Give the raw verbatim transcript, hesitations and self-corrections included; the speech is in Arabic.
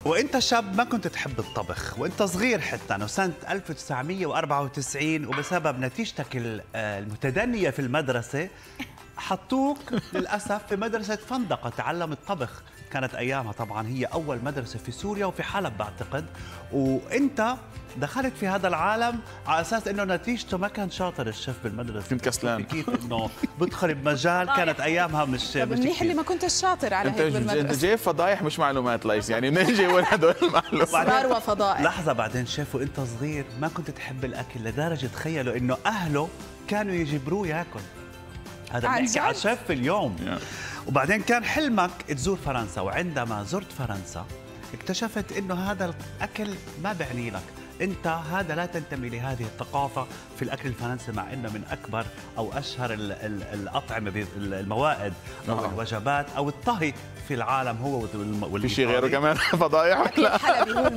وانت شاب ما كنت تحب الطبخ، وانت صغير حتى انه سنه ألف وتسعمية وأربعة وتسعين، وبسبب نتيجتك المتدنيه في المدرسه حطوك للاسف في مدرسه فندقه تعلم الطبخ. كانت ايامها طبعا هي اول مدرسه في سوريا وفي حلب بعتقد، وانت دخلت في هذا العالم على اساس انه نتيجته ما كان شاطر الشيف بالمدرسه، كنت كسلان كيف انه بدخل بمجال كانت ايامها مش مش منيح اللي ما كنتش شاطر على انت هيك بالمدرسه. انت جايب فضايح مش معلومات ليس، يعني منين جايبين هدول المعلومات؟ اسرار وفضائح. لحظه، بعدين شيف وانت صغير ما كنت تحب الاكل لدرجه تخيلوا انه اهله كانوا يجبروه ياكل. هذا بنحكي على شيف في اليوم. yeah. وبعدين كان حلمك تزور فرنسا، وعندما زرت فرنسا اكتشفت انه هذا الاكل ما بعني لك، انت هذا لا تنتمي لهذه الثقافه في الاكل الفرنسي، مع انه من اكبر او اشهر ال ال الاطعمه، الموائد او آه. الوجبات او الطهي في العالم هو. في شيء غيره كمان فضايح؟ لا